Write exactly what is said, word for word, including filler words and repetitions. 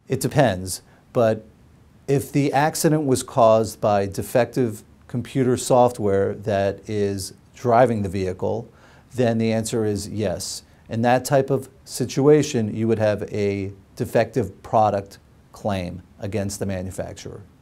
It depends, but if the accident was caused by defective computer software that is driving the vehicle, then the answer is yes. In that type of situation, you would have a defective product claim against the manufacturer.